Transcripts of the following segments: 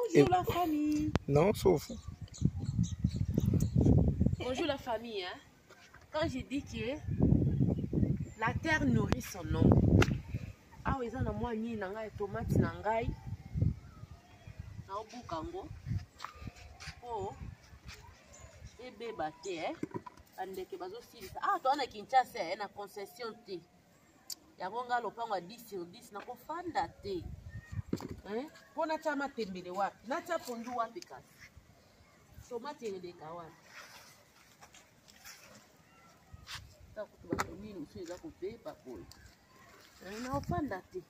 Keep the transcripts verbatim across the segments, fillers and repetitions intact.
Bonjour la famille. Non, sauf. Bonjour la famille. Hein? Quand je dis que la terre nourrit son homme. Ah oui, ça n'a moi ni nangai tomate nangai. Na obukango. Oh. Ebe bate eh. Andeke bazo silisa. Ah toi na Kinshasa eh na concession te. Yango nga lopango a dix sur dix na kofanda te. Hein? Pona chama tembele wapi? Na cha pondu wapi kasi? Tomate eleka wapi? Ta kutuba nini usiweza kupepa kule. Na ofanda te.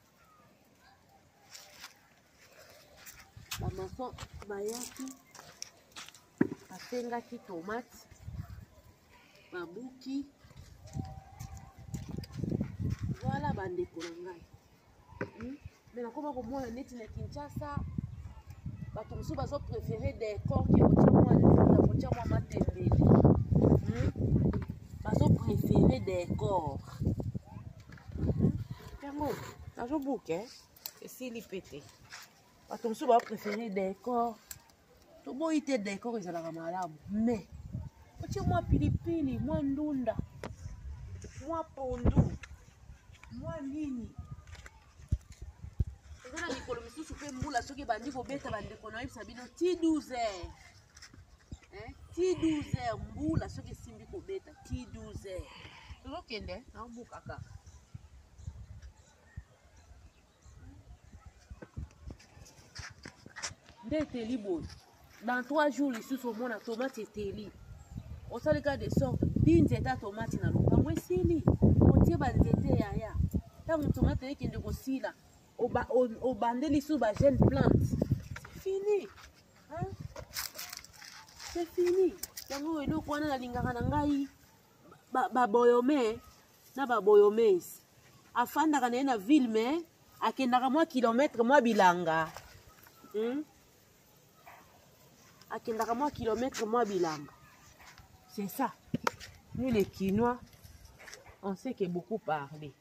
Bamason bayaki batengaki tomate babuki voilà bandeko na ngai. Hmm? Mais nakoma komona neti na Kinshasa bato mosusu bazo préférer des corps qui kotia mwa na kotia mwa matembele. Hmm? Bazo préférer des corps. Hmm? Yango nazo buke eh? Esili pete. Bato mosusu bazo préférer des corps. Toboyi te des corps ezalaka malamu. Mais kotia mwa pilipili, mwa ndunda, mwa pondu, mwa nini. Ezana mikolo misusu pe mbula soki bandi kobeta bandeko na yebisa bino ti douze heures. Hein? Ti douze heures mbula soki simbi kobeta ti douze heures. Tozokende na mbuka kaka. Nde eteli boye. Dans trois jours lisusu omona tomate eteli. Osali ka de sorte binzeta tomate na lopango esili. Otie banzete yaya. Tango tomate ekende kosila. Au bandeli sous ma jeune plante. C'est fini. Hein? C'est fini. Yango elo kwana na lingaka na ngai ba boyome na ba boyomes. Afanda kana na ville mais akendaka mwa kilomètre mwa bilanga. Hmm? Akendaka mwa kilomètre mwa bilanga. C'est ça. Nous les Quinois, on sait que beaucoup parlent.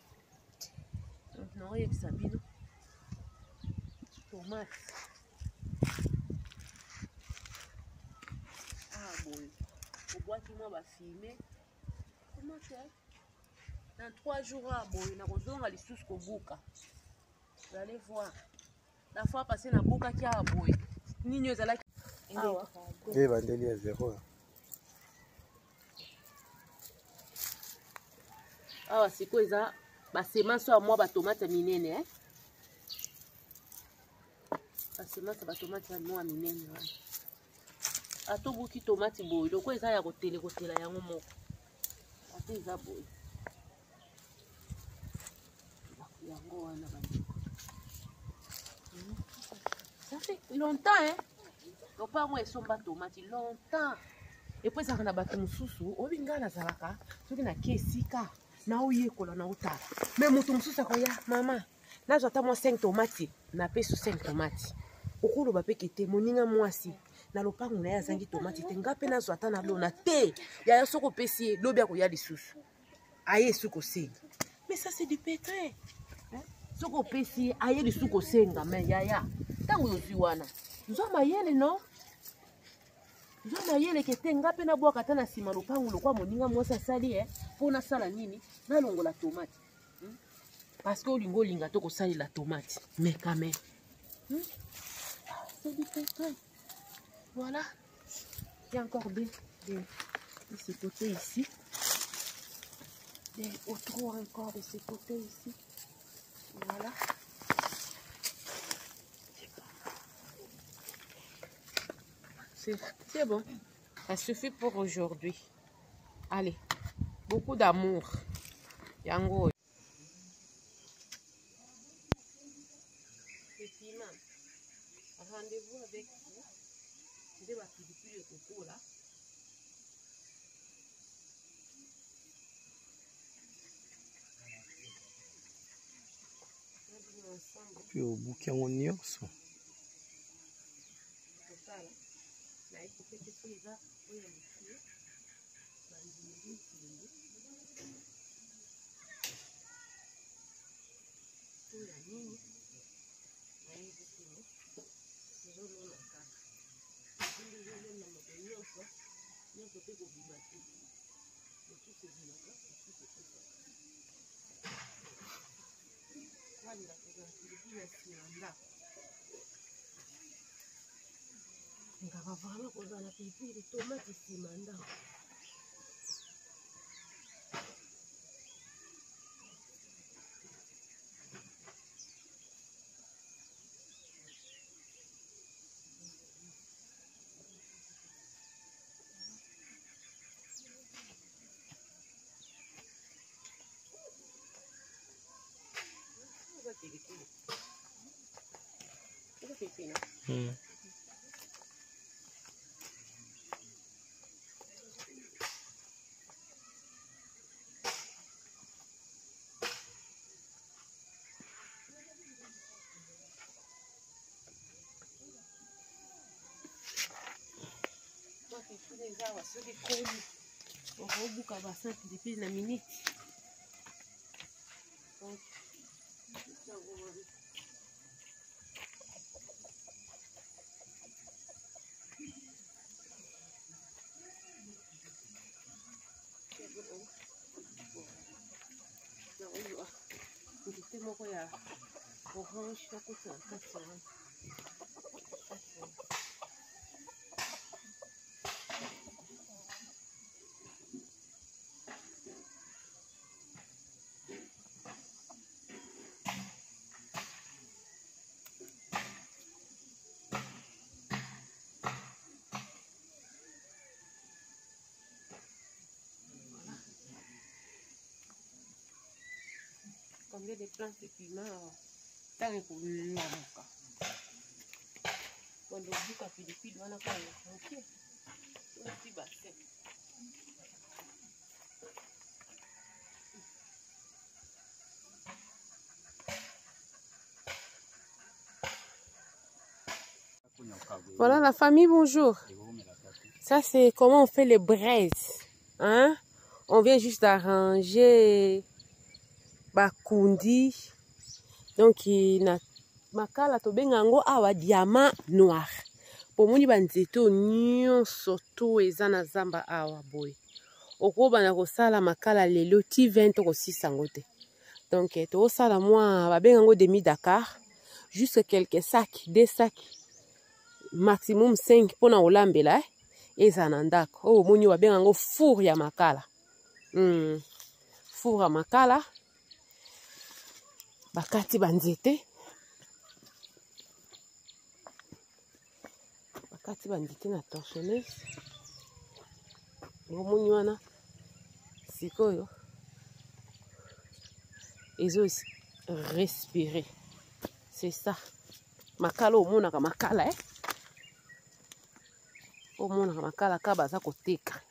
Non, il y a Sabino. Tomate. Ah bon. Au bois qui m'a filmé. Tomate. Dans trois jours, ah bon, il y a besoin de sous Kobuka. Vous allez voir. La fois passée, il y a Buka qui a boy. Nino Zala. Ah ouais. Et Vandeli à zéro. Ah, c'est quoi ça? Bah, c'est ma soeur, moi, bah, tomate minene, hein? Bah, c'est ma soeur, bah, tomate moi, minene, ouais. A tout bout qui tomate, boy. Donc, quoi, ça y a côté, le côté là, y a un mot. A tout ça, boy. Ça fait longtemps, hein? Donc, pas moi, ils sont pas tomates, longtemps. Et puis, ça, on a battu mon sous-sous. On vient à Zalaka, tu viens à Kessika. Na oye kola na utala. Mais mutu mususa ko ya mama. Na zota mo cinq tomates, na peso cinq tomates. Okolo ba pekete moninga mwasi. Na lopango na ya zangi tomates te ngape na zota na lona te. Ya ya soko pesi lobi ko ya lisusu. Aye suko senga. Mais ça c'est du pétrin. Hein? Soko pesi aye lisuko senga mais ya ya. Tango yozi wana. Nzo mayele non? Nzo mayele kete ngape na bwa kata na sima lopango lokwa moninga mwasi asali eh. Pour na sala nini na longo la tomate. Hmm? Parce que olingo linga to ko sali la tomate mais quand même. Hmm? C'est du pétrin. Voilà. Il y a encore des des de ce côté ici. Des autres encore de ce côté ici. Voilà. C'est bon. Ça suffit pour aujourd'hui. Allez. Beaucoup d'amour. Yango. Effectivement. Rendez-vous avec vous. C'est ma pilipili de coco là. Puis au bouquin on y est. Nini, na hivi simu, Ngaka vraiment kozala na pilipili tomate nsima ndako. Mm. Obuka basa pilipili na minute. Nzete moko ya orange nakota na kati ya combien de plantes de piment tangi kulamuka wando buka pilipili wana kwa okay uti basi Voilà la famille, bonjour. Ça c'est comment on fait les braises, hein? On vient juste d'arranger bakundi. Donc na makala to bengango awa diamant noir. Pour moni banzeto nyonso to eza na zamba awa boy. Okoba na kosala makala lelo ti vingt ko six te. Donc to sala moi ba bengango demi Dakar, juste quelques sacs, des sacs maximum cinq pour na olambela eh? Eza na ndako. Oh moni ba bengango four ya makala. Hmm. Four ya makala. Bakati banzete. Bakati banzete na torchonneuse. Ngomuni wana sikoyo. Ezo respirer. C'est ça. Makala omona ka makala eh. Omona ka makala ka baza koteka.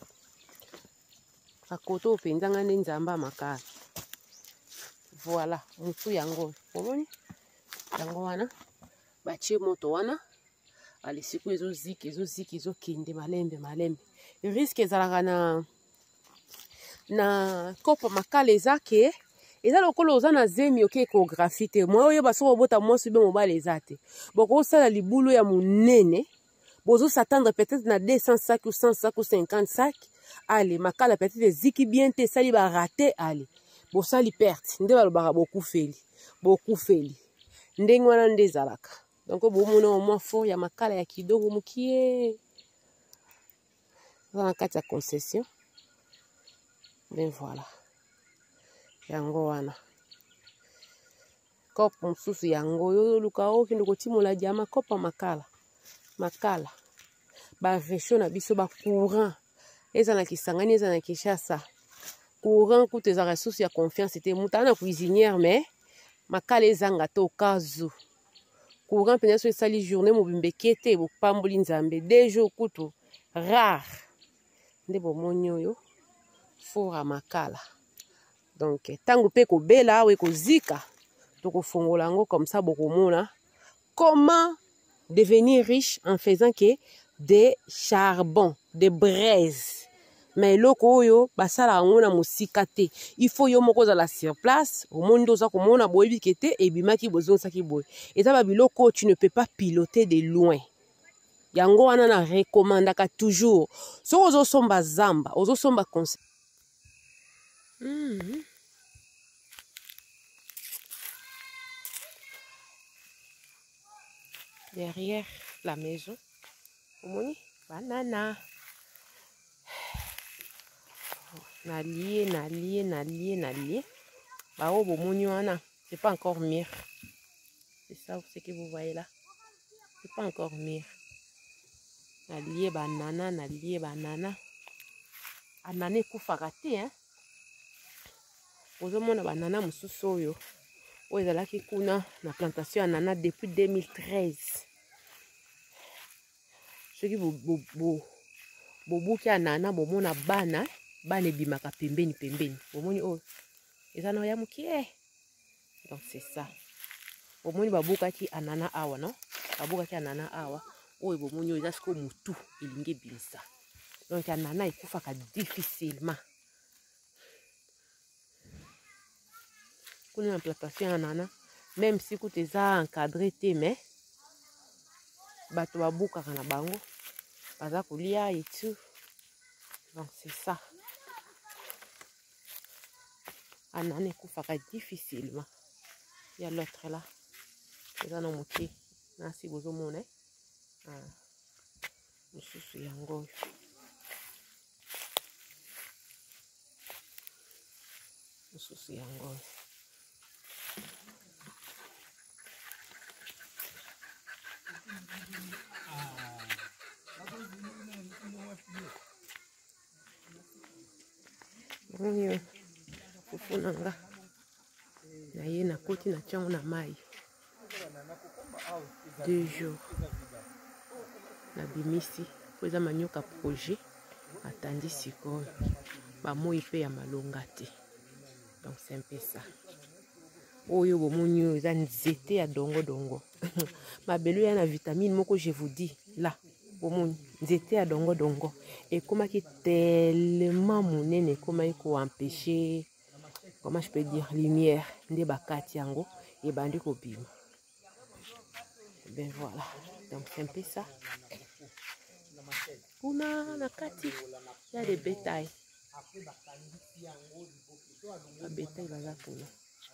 Akoto opendanga nde nzamba makala. Voilà, mutu yango. Omoni? Yango wana. Batie moto wana. Ale siku ezo zik, ezo zik, ezo kende malembe malembe. Risque ezalaka na na kopa makala ezake. Eza lokolo oza na zemi oke échographie te. Moi oyo basoko bota mwasi be mobile ezate. Boko osala libulu ya munene. Bozo s'attendre peut-être na deux cents sacs ou cent sacs ou cinquante sacs. Allez, makala peut-être ziki bien te sali ba raté allez. Bo sali perte. Nde balobaka beaucoup feli. Beaucoup feli. Ndenge wana nde zalaka. Donc bo mona au moins fort ya makala ya kidogo mukie. Dans la carte ya concession. Ben voilà. Yango wana. Kop msusu yango yo luka oki ndoko timola diama kopa makala. Makala. Ba réchaud na biso ba courant. Eza na Kisangani, eza na Kinshasa. Courant coûte eza ressources ya confiance était mutana cuisinière mais makala ezanga to kazu. Courant pena so esali journée mobimbe kete bo pamboli nzambe deux jours kutu rare. Nde bo monyo yo fora makala. Donc tango pe ko bela we ko zika to ko fongola ngo comme ça boko mona comment devenir riche en faisant que des charbons, des braises. Mais loko yo basala ngona musika te. Il faut yo moko za la sur place, au monde oza ko mona boyebi kete e bimaki bozon saki boy. Et ça ba biloko tu ne peux pas piloter de loin. yango wana na recommandaka toujours soki ozosomba zamba ozosomba conseil. mm. Derrière la maison omoni banana nalie nalie nalie nalie bao bomoni wana c'est pas encore mûr. C'est ça ce que vous voyez là, c'est pas encore mûr. Nalie banana nalie banana anana ekufaka te hein. Ozomona banana mosusu oyo oyo ezalaki kuna na plantation ya nana depuis deux mille treize. Soki bobuki anana bomona bana bana ebimaka pembeni pembeni bomoni oyo eza na ya mokie. Donc c'est ça bomoni babukaki anana awa non babukaki anana awa oyo bomoni oyo eza siko mutu elingi ebimisa. Donc anana ekufaka difficilement. Kuna na plantation ya nana même si kuta eza encadré te mais bato babukaka na bango baza kolia et tout. Donc c'est ça anana ekufaka difficilement. Il y a l'autre là eza na moke nasi bozomona ah mosusu yango oyo mosusu yango oyo. Oyo fufu nanga na ye na koti na tiango na mai deux jours na bimisi po eza manioka projet atandi sikoyo bamoi pe ya malonga te. Donc c'est un peu ça. Oyo bomoni oyo eza nzete ya dongo dongo mabelo ya na vitamine moko je vous dis là bomoni nzete ya dongo dongo ekomaki tellement monene ekomaki ko empêcher comment je peux dire lumière nde bakati yango ebandi kobima. Ben voilà donc c'est un peu ça. Kuna na kati ya de bétail ba bétail baza kuna.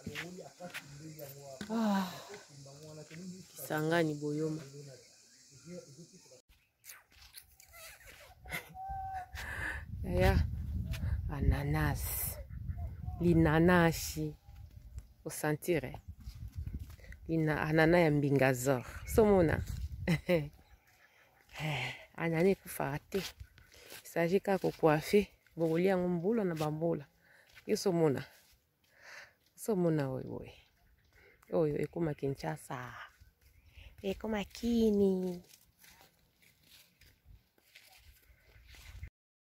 Ah, Kisangani boyoma. Yaya ananas linanashi au sentire lina anana ya mbingazor somona anane kufaka te. Il s'agit kaka coiffer bokolia yango mbula na bambola yo somona somona oyo oyo oyo ekoma Kinshasa ekoma kini